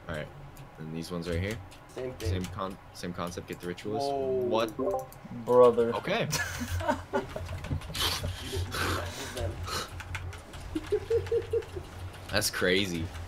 All right. And these ones right here. Same thing. Same concept. Get the ritualist. Whoa. What? Brother. Okay. That's crazy.